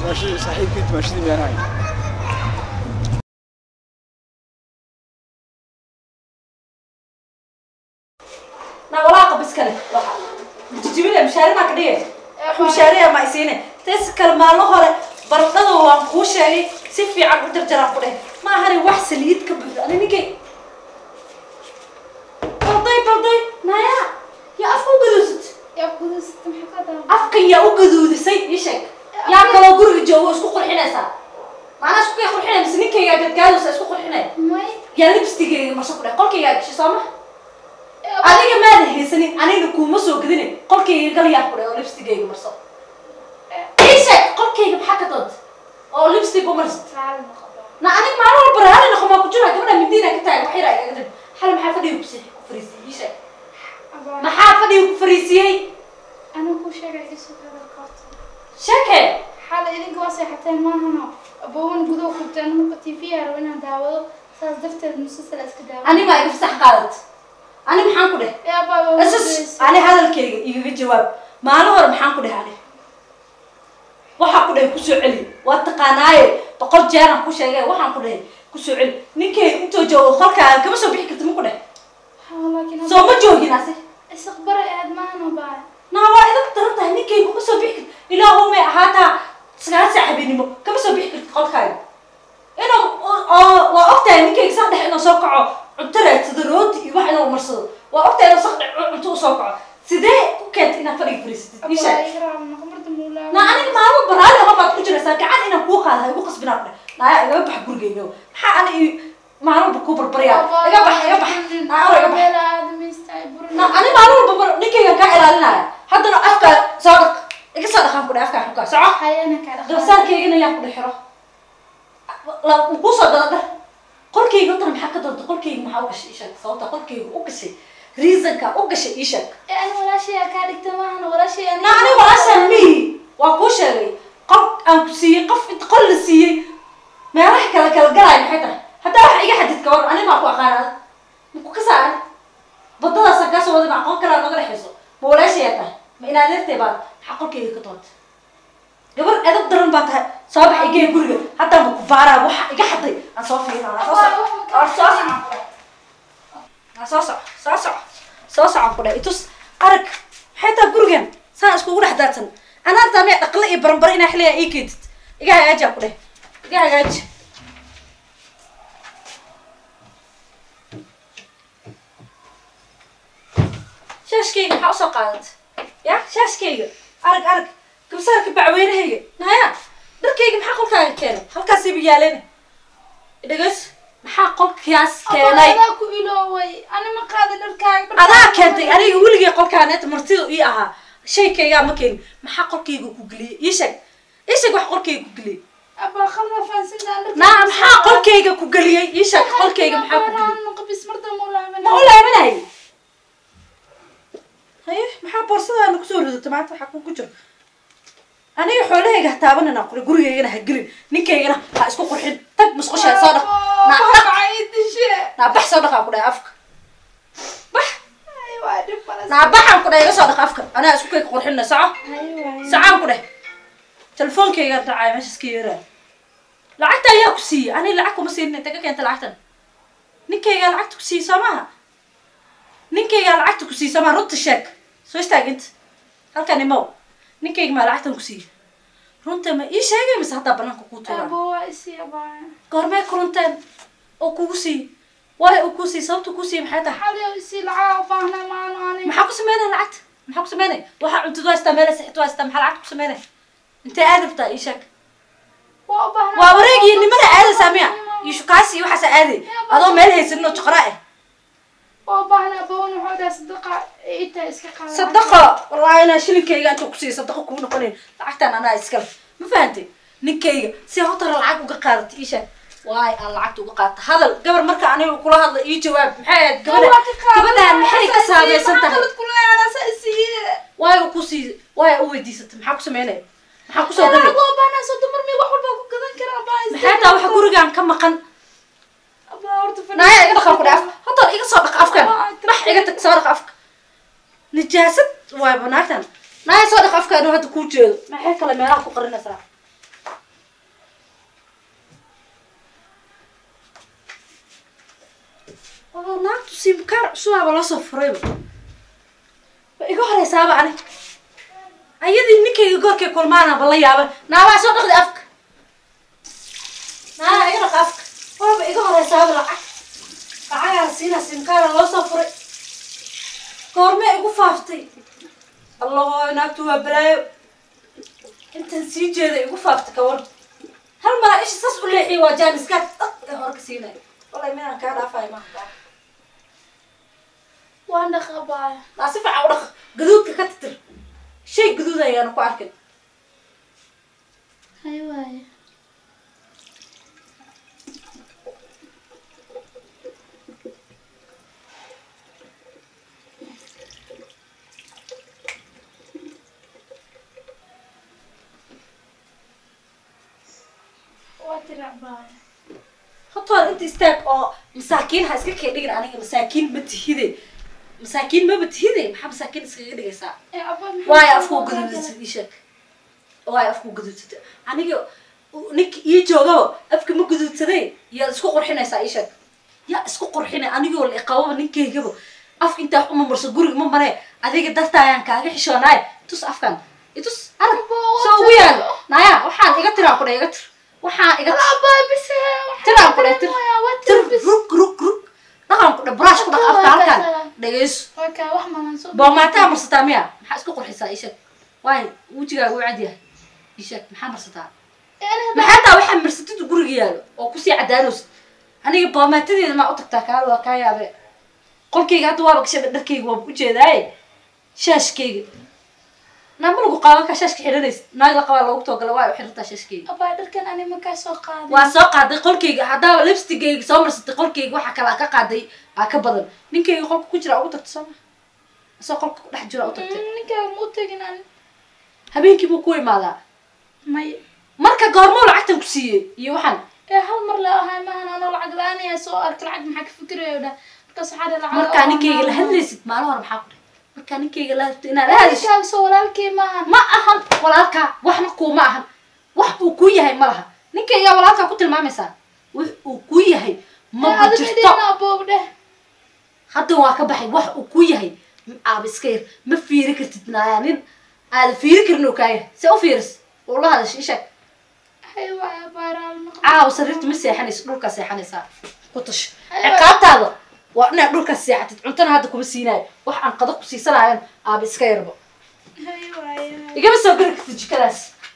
ماشي صحيح كنت ماشي دي يعني نا ولا قبس كله تجيب لي مشاري ما كديه مشاري ما يسينه تسكر مالو هره بردده وان كو شيغي si fiican u jarjaran ku dheh ma ahani wax saliid ka buuxda ani ninkay balday naya ya afku gaduusat maxaa ka afkan ya u gaduudisay ishak ya kala guriga joogo isku qurxinaysa maana isku qurxinaysa ninkayga gadgaadaysa isku qurxinay ya lipstick-ayga ma soo dheh qolkayga gashay sooma adiga ma haysanin aniga kuma soo gadine qolkayga gal yaa ku dheh lipstick-ayga marso ishak qolkayga maxaa ka doonta oo lipstick umars na anig maalmo baraale noqoma ku jira gabadha midina ka taag waxay raaga gadin hal maxaa fadhiyo ku fariisiyay maxaa fadhiyo ku fariisiyay ana ku sheegay isoo kala qaata shake xal idin go'ay xataa ma hano aboon gudo ku tan marka TV yar inaan daawado saas daftar musalsal iska daawado ani ma iga fasax qaadat ani maxaan ku dheh ya baba ani hadalkayga iga jawaab maalmo hore maxaan ku dheh ani waxa ku dheh ku soo celi waa taqaanaaye boqol jeer aan ku sheegay waxaan ku dheh ku soo celi ninkay intuu joogo qolka kama soo bixi kartid ma ku dheh laakiin soo ma joogin ase isqbar aad ma hano baa na waa idin tarantahay ninkay ku soo bixi kartid ilaahu ma ahaataa 9 saac habeenimo kama soo bixi kartid qolkaaga inuu waa ogtahay ninkay sax dhex inuu soo kaco cunto raadsado rooti iyo wax inuu marsado waa ogtahay inuu sax dhex cunto soo kaco sidee ku keentay inaad fadhiga fariisatid isha na aniga maalmo baraale ma baad ku jiraysaa gacan inaan kuu qaadahay ugu qasbinaa ku dheh naya iga bax gurigayga maxaa ani maalmo ku barbariyaa iga bax na iga bax na ani maalmo ninkayga ka ilaalinaya haddana afka soo dhaq iga soo dhaqan ku dheh afka xukaa soco hayana ka dhaq dabsaarkaygana yaa ku dhexiro la ku soo dada qolkayga tan maxaa ka doonta qolkayga maxaa u gashay isha sababta qolkayga u gashay reasonka u gashay isha ana wala shay ka dhigta ma hano wala shay na ani wala shay waa ku sheegay qof aan ku siiyay qof inta qol la siiyay meelaha kala galay maxay tahay hadaa wax iga xadid ka war ani ma ku aqaanaa ku ka saaran badada saga soo wada aqoon kala naga dhaxayso ma wala shay tahay ma inaad leeftay baad xaqolkayga ka doonta gabar edab daran baad tahay soo bax igay guriga hadaa ma ku baaraa waxa iga xaday aan soo fiirnaa soo soco ku dheh itus arag xataa gurigan saan iskugu dhex daadsan ana taamay dhaqle iyo baranbar ina xiliya ii keedid iga hagaaji ku dheh iga hagaaji shaashkayga maxaa usoo qaadat ya shaashkayga arag kabsaarka bacweynahayga naya dharkayga maxaa qolkaaga keenay halkaasii ba yaaleen dhagas maxaa qolkaas keenay adaa ku ilooway ani ma qaadi dharkaaga adaa keentay aniga weligay qolkaaneet martidu ii ahaa shaykayga ma keenin maxaa qolkayga ku geliyay ii sheeg wax qolkayga ku geliyay aba khalna faansinaan na maxaa qolkayga ku geliyay ii sheeg qolkayga maxaa ku geliyay qabis marta ma u laabanay haye maxaa boorsadaana ku soo ridatay maanta waxa ku jiro aniga xoolahayga taabanana qori gurigeygana ha gelin ninkaygana ha isku qurxin tag musqusha soo dhaq na bax soo dhaq ku dhaay afka bax na baxan ku dhaay soo dhaq afka ana isku kay qurxinna saacaan ku dhaay telefonkayga dhacay meesha iska yeeraa lacagta ayaa ku siiyay ani lacag kuma siin inta ka keenta lacagtan ninkayga lacagta ku siiyay samaha ninkayga lacagta ku siiyay samaha runta sheeg soo istaagint halkan imo ninkayga ma lacagtan ku siiyay runta ma ii sheegay mise hadaa banaanka ku tuuraa waa isiyabaa goormee kulanteen oo kugu siiyay waa uu ku siiyay sababta ku siiyay maxay tahay xaliyo isi lacag u baahnaa maano ani maxaa ku sameynay lacagta maxaa ku sameynay waxa cuntada istaa meel saxto istaa maxaa lacagta ku sameynay inta aadabta ii sheeg waa wareegii nimada aada saamiya iyo shukaasi waxa saade adoo meel haysan oo joqraa ah waa baahna boon wuxuu sadaqa inta iska qaada sadaqa wallahi ana shilinkayga inta ku siiyay sadaqa ku noqonay lacagtan ana iska ma fahantay ninkayga si hotar lacag uga qaadatay ii sheeg waay aan lacagta uga qaatay hadal gabar marka aniga kula hadla ii jawaab maxay aad gabadhan maxay ka saabeysan tahay waay ku siiyay waay u weydiisatay maxaa ku sameynay maxaa ku soo galay waa baahna soo dumar mi wax walba ku gadan karaa baahis maxay taa waxa gurigan ka maqan naya iga dhaqan ku dhaaf hotar iga soo dhaq afkan bax iga tag soo dhaq afka nijaasad waay banaagtan naya soo dhaq afkan hadda ku jeedo maxay kala meelaha ku qarinaysaa naagtu simkaar cusubaaba la soo furay iga horeysaaba ani ayadii ninkayga goorkay kulmaanaba la yaaba naabaa soo dhaqdi afka naa iga dhaq afka waaba iga horeysaaba lacagaa siina simkaara loo soo furay goormee igu faaftay allah naagtu waa balaayo intan sii jeeda igu faaftay ka war hal mara isha saas u leexiyay waa jaaniskaad ee hore ka siinay wallahi minaan kaa dhaafayo maaha waan dhaqabaaya naa si fiican u dhaq gaduudka ka titir shay gaduud ayaanu ku arkin hay waaye horta inta istaag oo masaakiin ha iska kee dhigin aniga masaakiin ma tihide masaakiin maba tihide maxaa masaakiin iskaga dhigaysaa waayo afkuu gaduudsatay ii sheeg waayo afkuu gaduudsatay aniga ninka ii joogaba afka ma gaduudsaday yaa isku qurxinaysaa ii sheeg yaa isku qurxinay anigoo la iqababa ninkaygaba afka intaa uma marso guriga ma maree adiga dartaayaan kaaga xishoonaay tus afkan itus arag soo ugu yaal naya waxaan iga tiraa ku dha iga tir waxaan iga tiraa ku dha tir rug dhaqan ku dha brush ku dhaq afka halkan dhageyso boomaataa marsataa miya maxaa isku qurxisaa ii sheeg waayo wejigaaga u cad yahay ii sheeg maxaa marsataa maxaa taa waxaa marsatid guriga yaalo oo kusii cadaanaysa aniga boomaatadeeda maa u tagtaa kaala waa kaa yaabe qolkayga hadda waaba gashaba dharkayga waaba ujeedaaye shaashkayga nama lagu qaadan kaa shaashka xidhanaysa naag la qabaa loogu toogala waa u xidhantaa shaashkayga abaa dharkan ani makaa soo qaaday waa soo qaaday qolkayga haddaaba lipstigayga soo marsatay qolkayga waxa kale ka qaaday aa ka badan ninkayga qolka ku jira ugu tagta sooma asoo qolka ku dhex jira u tagtay ninkaaga ma u tegin ani habeenkii buu ku imaadaa may marka goormoo lacagtan ku siiyey iyo waxaan hal mar la ahay maahan anoo lacag la-aanaya soo arka lacag maxaa ka fikirayo dha markaas waxaa lacag markaa ninkayga la hadlaysid maalin hore maxaa ku dhahay markaa ninkayga la hadlaysid inaad la hadlaysid ninkaaga soo walaalkii maahan ma ahan walaalkaa waxna kuuma ahan wax uu kuu yahay ma laha ninkayga walaalkaa ku tilmaamaysaa wax uu kuu yahay ma jirto hadda waa ka baxay wax uu kuu yahay aaba iska yar ma fiiri kartid naaya nin aada fiiri karin oo kaaya see u fiiris oo la hadasha isheeg caawa sariirta ma seexanayso dhulkaa seexanaysaa ku tash ciqaabtaada waa inaad dhulkaa seexatid cuntana hadda kuma siinaayo wax aan qado ku siisanaayan aaba iska yarba igama soo gari kartid jikadaas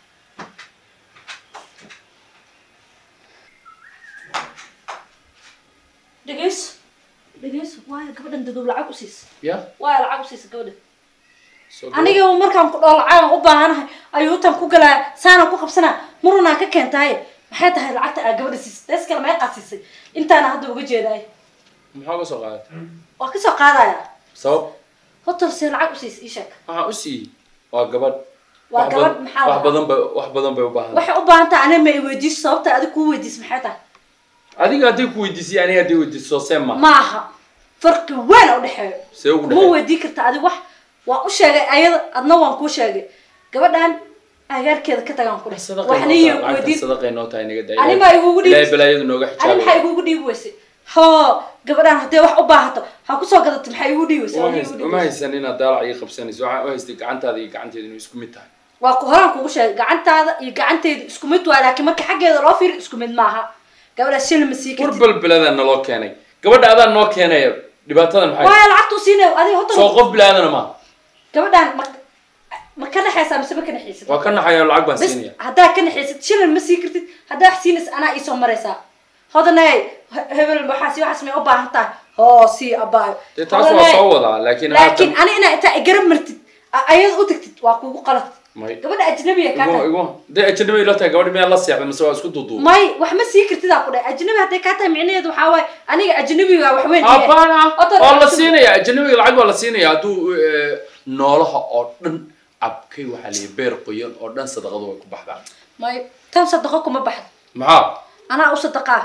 dhegeyso waayo gabadhan dadow lacag u siisa waayo lacag u siisa gabadhan aniga markaan ku dhoo lacag u baahanahay ayuutan ku galaa saana ku qabsanaa marunaa ka keentahay maxay tahay lacagta aa gabadha siisay dees kale may qaasisay intaana hadda uga jeedaay maxaa ka soo qaadatay waa ka soo qaadaya sabab hotel see lacag u siisay ii sheeg waxaa u siiyey waa gabadh waa gabadh maxaa wax badan bay u baahan waxay u baahan tahay aniga ma i weydiiso sababta adiga kuu weydiis maxay tahay adiga haddii ku weydiisay aniga haddii weydiiso see ma maaha farqi weyn u dhexeeyo see ugu ma dhexeeya weydii karta adiga wax waa u sheegay ayada adna waan kuu sheegay gabadhan agaarkeeda ka tagaan ku dheh waxna iyo weydiin sadaqay noo tahay naga daay ani ma igugu dhiib ilaahay balaayadu nooga ani xijaabay maxay igugu dhiib weysay hoo gabadhan haddii wax u baahato ha ku soo gadato maxay igu dhiib weysay uma haysan inaad daalac ii qabsanayso waxaan u haystay gacantaada iyo gacanteeda inuu isku mid tahay waa ku horaan kugu sheegay gacantaada iyo gacanteeda isku mid waa laakiin marka xaggeeda loo fiiri isku mid maaha gabadhaas shilin ma sii kartid warbalbeladaa naloo keenay gabadha adaa noo keenaya dhibaatadan maxay waayo lacagtuu siinayo adiga hotel soo qof bilaadana ma gabadhan ma ka naxaysaa mise ma ka naxaysid waa ka naxaya lacag baan bas siinaya haddaa ka naxaysid shilin ma sii kartid haddaa wax siinaysa anaa iisoo maraysaa hodanay hebel waxaas may u baahan tahay hoo sii abaayo dee taas waa soo wadaa laakiin ani inaa intaa igarab martid ayada u tagtid waa kugu qalad may gabadha ajnabiga kaa tahay dee ajnabi ila tahay gabadha miyaa la seexday mise waa isku duuduub may wax ma sii kartidaa ku dhahay ajnabi hadday kaa tahay micnaheedu waxaa waaye aniga ajnabiga wax weyn abana waa la siinaya ajnabiga lacag waa la siinaya hadduu noolaha oo dhan abkay waxaa liya beer qoyan oo dhan sadaqadu way ku baxdaan may tan sadaqo kuma baxdo maxaa anaa u sadaqaa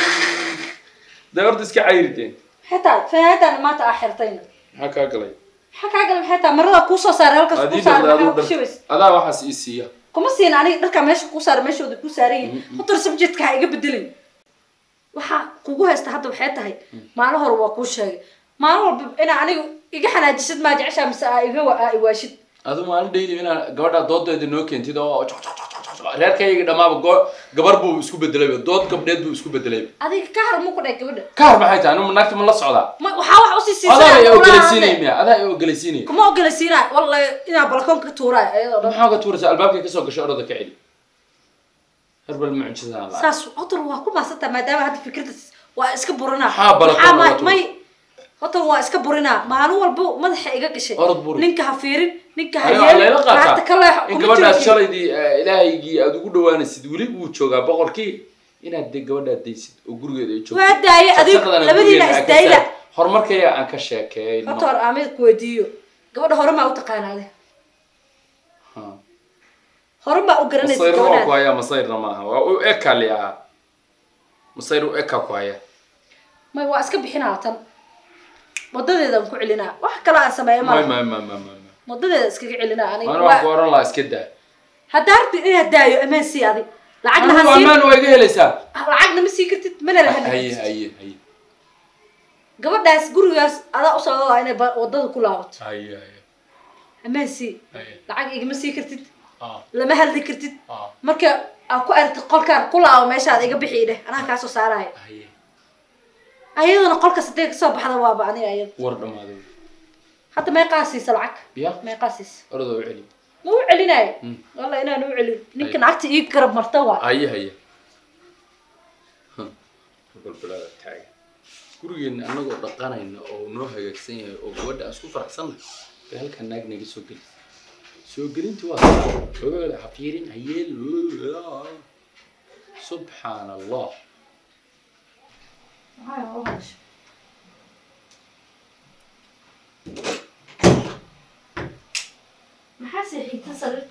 dee horta iska cayrideen xitaa fanaadana maanta aa xirtayna maxaa kaa galay maxaa kaa galay maxay tahay marada kuu soo saaray halkaas kuu saaray maxaa ku shibaysa adaa waxaas ii siiya kuma siin aniga dharka meesha kuu saaray meeshooda kuu saaran yihiin hotor subjectka ha iga bedelin waxa kugu haysta hadda waxay tahay maalin hore waa kuu sheegay maalin walba inaa aniga iga xanaajisad maa jeceshaa mise iga iwaashid adu maalin dhaydi inaa gabadha doodeeda noo keentid oo reerkayga dhamaaba gabar buu isku bedelay dood gabdheed buu isku bedelay adiga ka har mu ku dhahay gabadha ka har maxay tahay anu naagta ma la socdaa waxaa wax usii siisay adaa ay ogolaysiinay adaa ay ogolaysiinay kuma ogolaysiinay wallahi inaa balkoon ka tuuray ayadoo dhan maxaa ka tuuraysaa albaabkay kasoo gashay orada ka celi herbal mucjisada la saas hotor waa ku maasanta maadaama hadda fikirtas waa iska burinaa may hotor waa iska burinaa maalin walba madaxa iga gashay ninka ha fiirin ninka ha yeelin qaata kale in gabadhaas shalaydii ilaahaygi aad ugu dhawaanaysid wali uu joogaa boqorkii inaad gabadha deysid oo gurigeeda ay joogto waa daayay adigu labadiina isdaayla horumarkayga aan ka sheekeeyay hotor aamid ku weydiiyo gabadha hore ma u taqaanaade hore ma u garanaysid gabadha ku haya masayrna maaha waa u ekaliya masayr u eka ku haya may waa iska bixinaa tan wadadeedan ku celinaa wax kale aan sameeyo ma wadadeeda iskaga celinaa aniga waa ku oran la iska daa hadda arti inaad daayo amaan sii adi lacagna ha sii amaan way iga helaysaa lacagna ma sii kartid mana lahan haye gabadhaas gurigaas adaa u socdaa inay wadada ku laabato haye amaan sii lacag igama sii kartid lama hadli kartid marka aan ku aragtay qolkaan ku laabo meeshaad iga bixi dheh anaa kaa soo saaraayo ayadana qolka sadee kasoo baxda waaba aniga ayada war dhamaaday hadda meeqaa siisa lacag meeqaa siisa orada u celi ma u celinayo wallahi inaan u celin ninkan agta ii garab marta waa haye balbalada taaga gurigeena anagoo dhaqanayna oo noo hagaagsan yahay oo gabadha aan isku faraxsannahay bay halkaa naag naga soo geli soo gelinti waa gabadha hafiirin hayeel subxaan allah maxaa seexita sariirt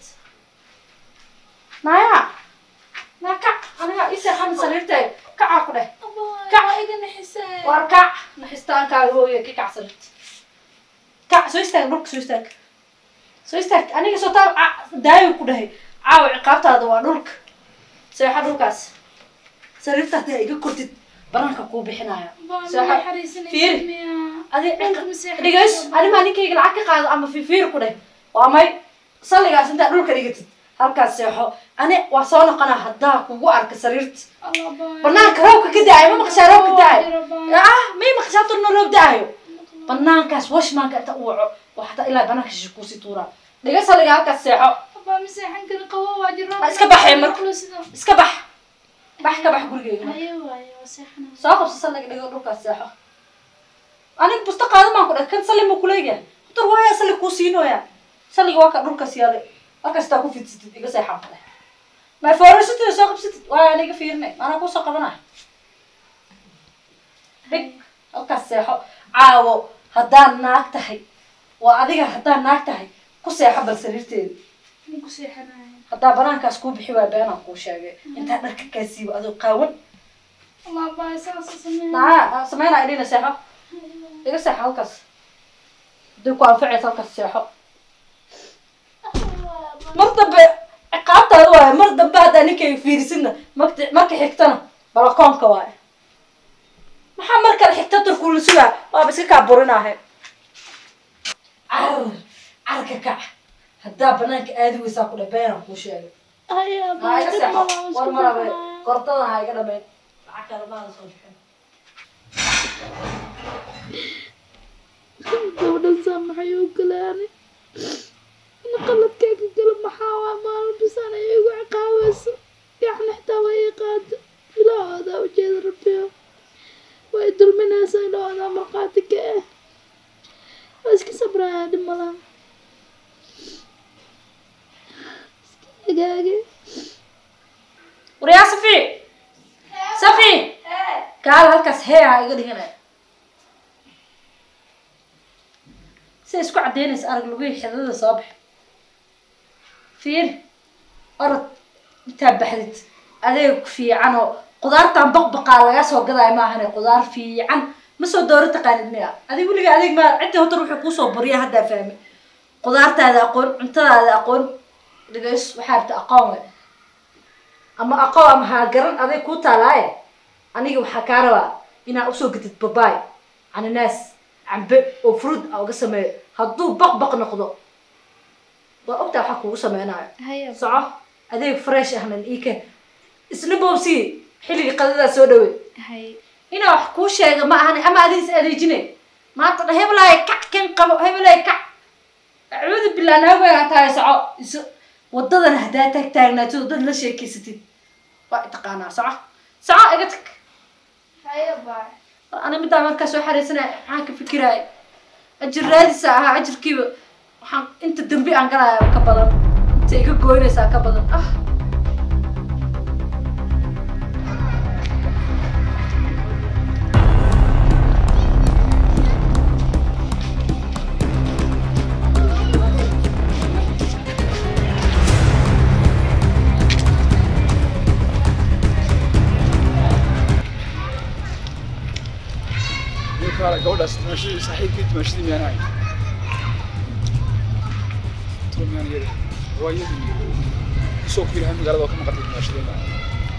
naya kac aniga ii seexan sariirtay kacaa ku dheh war kac naxistaankaaga hooya ki kac sariirt kac soo istaag dhulka soo istaag aniga soo taa daayo ku dhahay caawa ciqaabtaada waa dhulka seexa dhulkaas sariirta hadaa iga kortid banaanka kuu bixinaya fiir dhigays animaa ninkayga lacag ka qaado ama fiir ku dheh waa may salligaas intaa dhulka dhigatid halkaas seexo ani waa soo noqonaa haddaa kugu arka sariirta banaanka roobka ka daayo ma maqashaa roobka daayo may maqashaa turna roob daayo banaankaas washmaanka inta u waco waa hataa ilaa banaanka shisha kuusii tuuraa dhiga salliga halkaas seexo iska baxee marka iska bax ka bax gurigeyga soo qabso salliga dhigo dhulkaas seexo aniga busta qaada maan ku dhah kan salli ma kuleegahay tur waaya salli kuu siinooya salliga waa ka dhulkaas yaalay halkaas taa ku fidsatid iga seexan ku dheh ma foorasatida soo qabsatid waaya aniga fiirnay maanaa kuusoo qabanaya dhig halkaas seexo caawo haddaan naag tahay waa adiga haddaan naag tahay ku seexo bal sariirteeda haddaa banaankaas kuu bixi waa beenaan kuu sheegay intaa dharka kaa siibo adoo qaawan sameynaa idhina seexo iga seexo halkaas haday ku anfacaysa halkaas seexo mar dambe ciqaabtaada waayo mar dambe haddaa ninkayga fiirisidna marka xigtana balakoonka waayo maxaa mar kale xigta turkuula sugaa waaba iska kaa burinaahe carka kac haddaa banaanka aadi weysaa ku dhe beenaan kuu sheegay iga seexo war marabe kortadan ha iga dhameyn lacag kale maada soo bixin gabadhan saa maxay u galaani in qaladkayga gala maxaa waa maalin bisaan ay igu ciqaabayso gaxna xitaa way ii qaada ilahoodaa ujeeda rabbiyo way dulminaysaa ilahoodaa markhaati ka ah waa iska sabraya dhib malaha iska hagaage waryaa safi kaal halkaas heeha iga dhiganaya si isku caddeynaysa arag lugihii xidadada soo bax fiir orod intaa baxdid adeeg fiican oo qudaartan baqbaqaa laga soo gadaayo maahane qudaar fiican ma soo dooro taqaanid miya adig weliga adeeg ma cidda hotar wuxuu kuusoo buriya haddaa fahmi qudaartaada aqoon cuntadaada aqoon dhigays waxaa rabta aqoon we ama aqoon ama haa garan adeeg kuu taalaaye aniga waxaa kaa rabaa inaad usoo gatid babaay cananaas cambe oo fruit aa uga sameeyo hadduu baqbaq noqdo waa ogtaa waxaa kugu sameynayo soco adeeg fresh ahnan ii keen isna boobsii xilliga qadadaa soo dhawe inaa wax kuu sheega ma ahani ama adi is adeejine maanta dha heblaay kac kan qabo heblaay kac acuudu billah naaweega tahay soco waddadan haddaa taagtaagnaatid dad la sheekeysatid waa taqaanaa soco iga tag أنا مدة ما كسر حريصنا حاك فكراي أجر رادسة أجر كيف أنت دنبي عن قراءة كبدن أنت إيجو جوينسا كبدن قال قولها تمشي صحيح كنت تمشي من هاي تقول من هاي رواية يسوق فيها هم قالوا كم قتل تمشي من هاي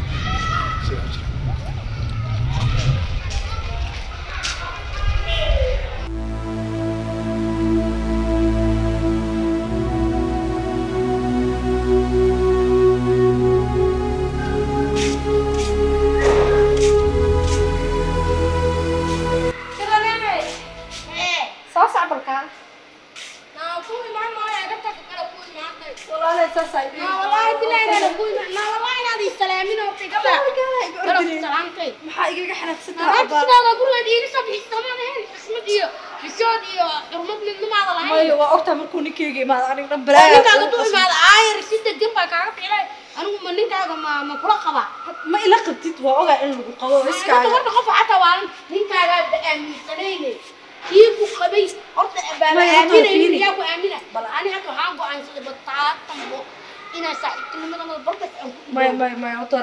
كيجي ما أنا نبرة. أنا كذا تقول ما عاير سيد الجنب كعرف إلى أنا من كذا ما كرقبة. ما إلا قبتي توقع إنه قوي إسكا. أنا تقول نقف حتى وان من كذا سنين. كيف قبيس أرد أمينة يا أبو أمينة. أنا هكذا هانقو عن سيد بطاط تنبو. إنا سعيد كلمة ما بركة. ما يهتر.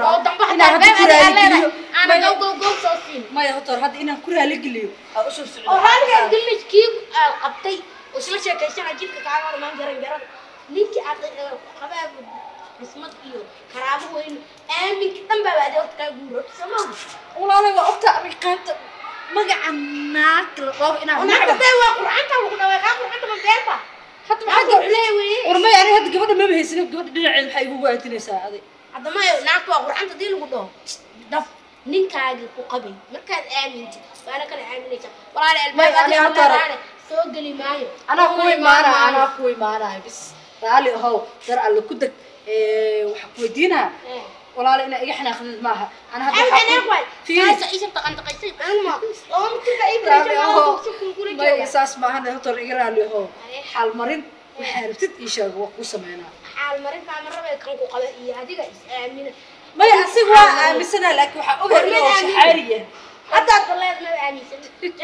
أنا جو صوصين. ما يهتر هذا إنا كره لقليو. أشوف سعيد. وهذا قلنا كيف قبتي. وشو شيء كيسان أجيب كعار ما جرى نيجي قباب اسمه كيو كرابو وين أمي كتم بعد وقت كابورو سماه والله أنا وقت أمريكانت ما قعدنا كلام إنا أنا كتبوا قرآن كانوا كنا وقاعد قرآن من بيرفع حتى ما حد يقولي ورما يعني هاد قبل ما بيهسني قبل دلع الحي هو أنتني ساعدي هذا ما ناقوا قرآن تدير وقدام دف نينكاجي وقبي مركز آمنتي وأنا كان آمنتي والله الباب سوق لي مايو أنا أخوي معنا بس رالي هو ترى اللي كنت وحكودينا والله إنا إحنا أخذنا معها أنا هذا في إيش تقن تقيسي أنا ما كنت بعيد ما يساس معنا هو ترى رالي هو حال مريض وحاربت إيش هو قسمنا حال مريض مرة بيكون قبل هذه قيس آمنة ما يحسبها مثلا لك وحقول حارية حتى طلعت ما آمنة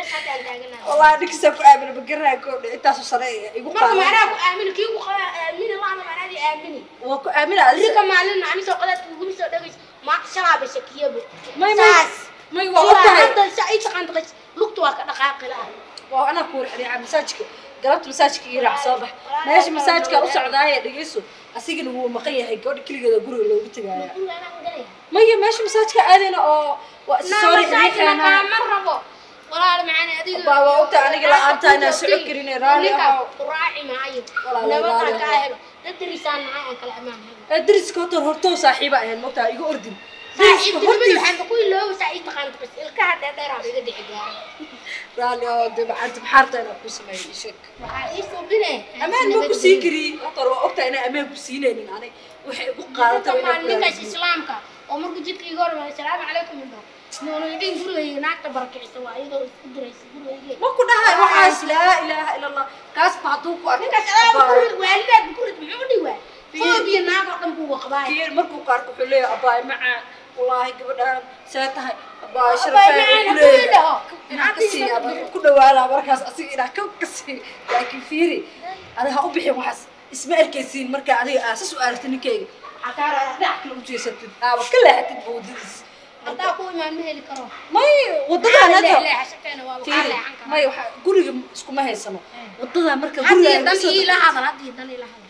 والله نكسب آمنة بقرها كون أنت صريح يقول ما معناه آمنة كيف آمنة الله ما معناه آمنة وكو آمنة اللي كمان لنا عم يسوق قلت وقول يسوق دقيس ما شراب الشكيبه ما يوقف هذا سعيد عن دقيس لقطوا كدقائق لا وأنا أقول حري عم مساجك قربت مساجك يرح صباح ماشي مساجك أوسع ضايع دقيسه أسيق إنه هو مقيه هيك قول كل جذا قرر لو بتجايا ما هي ماشي مساجك أذن أو وسوري أنا مرة والله معنا هذه بابا وقت أنا قلت أنت أنا سعكريني رالي أو راعي معي والله كاهل تدرسان معي كلام أدرس كتر هرتو صاحبة هي المقطع يقول أردن صاحب تقول عن كل لو سعيد تقانت بس الكهد ده راح يقدر يحجار رالي أو ده أنت بحارته أنا بس ما يشك إيش وبني أمان ما كسيكري أطر وقت أنا أمان كسيني يعني وقارته وين أقول لك إسلامك عمرك جيت يقول ما السلام عليكم منه نقول يدين قولوا هناك تبركي سوا إذا درس قولوا يجي ما كنا هاي وحاس لا إله إلا الله كاس بعضوك وأنت سلام قول والدك قول محمد وين فوقي ناقة قدام قبائل كير مركو قاركو حليه أباي مع والله قبل ساعتها أباي شرفان كله أنا كسي أباي كله ولا مركز أصير أنا كسي لكن فيري أنا هأبيح وحس اسمه الكيسين مركز عليه أساس وقالتني كي عكارة نحكي لهم شيء ستة كلها هتبودس أنت أقول ما مهلي كرام ما وضدها لا لا حسيتنا والله ما قولي اسكو ما هي سنة وضدها مركز هذه دني لا هذا هذه دني لا هذا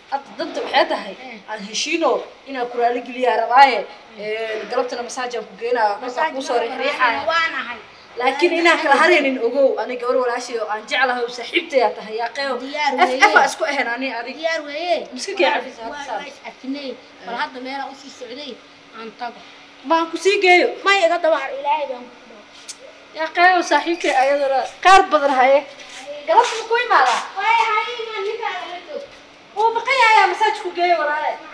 danta waxay tahay aan heshiino inaan kuraali geliyaa rabaaye galabtana masaajaan ku geenaa markaa kusoo riixriixaya laakiin inaan kala haraynin ogow aniga gabar walaashay oo aan jeclahay oo saaxiibtaya tahay yaa qeyo afa isku ahayn ani adig diyaar weeye miska kee cafisa afinay bal hadda meel u sii socday aan tago baan ku sii geeyo ma iga dawac ilaahay baan ku yaa qeyo saaxiibtay ayadana qaar badan haye galabta ku imaada way hay ma ninka la joog oo baqayaa masaaj ku geeyo walaalahay